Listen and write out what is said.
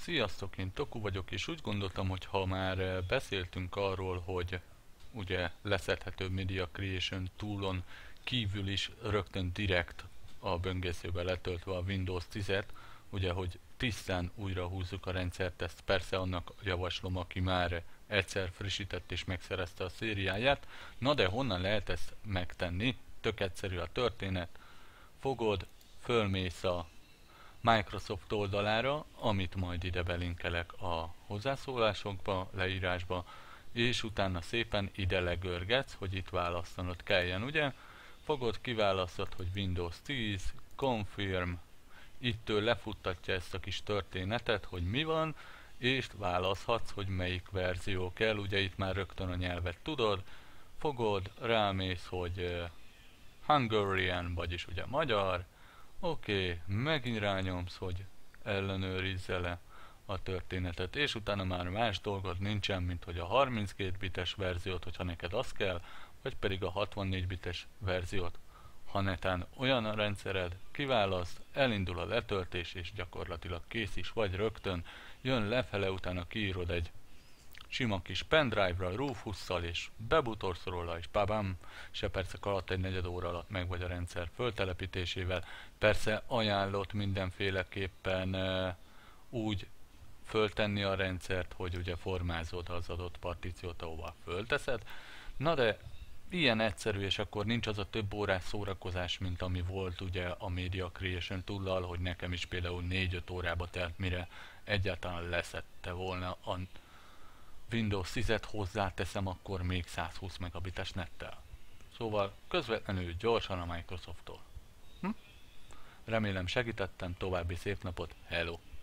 Sziasztok, én Toku vagyok, és úgy gondoltam, hogy ha már beszéltünk arról, hogy ugye leszedhető Media Creation Toolon kívül is rögtön direkt a böngészőbe letöltve a Windows 10-et, ugye, hogy tisztán újra húzzuk a rendszert, ezt persze annak javaslom, aki már egyszer frissített és megszerezte a szériáját. Na de honnan lehet ezt megtenni? Tök egyszerű a történet. Fogod, fölmész a Microsoft oldalára, amit majd ide belinkelek a hozzászólásokba, leírásba, és utána szépen ide legörgetsz, hogy itt választanod kelljen, ugye? Fogod, kiválasztod, hogy Windows 10, Confirm, ittől lefuttatja ezt a kis történetet, hogy mi van, és választhatsz, hogy melyik verzió kell, ugye itt már rögtön a nyelvet tudod, fogod, rámész, hogy Hungarian, vagyis ugye magyar. Oké, megint rányomsz, hogy ellenőrizze le a történetet, és utána már más dolgod nincsen, mint hogy a 32 bites verziót, hogyha neked az kell, vagy pedig a 64 bites verziót. Ha netán olyan a rendszered, kiválaszt, elindul a letöltés, és gyakorlatilag kész is vagy rögtön, jön lefele, utána kiírod egy sima kis pendrive-ra, Rufus-szal, és bebutorsz róla, és babam, se percek alatt, egy negyed óra alatt meg vagy a rendszer föltelepítésével. Persze ajánlott mindenféleképpen úgy föltenni a rendszert, hogy ugye formázod az adott partíciót, ahova fölteszed. Na de ilyen egyszerű, és akkor nincs az a több órás szórakozás, mint ami volt ugye a Media Creation Tool-lal, hogy nekem is például 4-5 órába telt, mire egyáltalán leszedte volna a Windows 10-et, hozzáteszem, akkor még 120 megabites nettel. Szóval közvetlenül gyorsan a Microsofttól. Remélem segítettem, további szép napot, hello!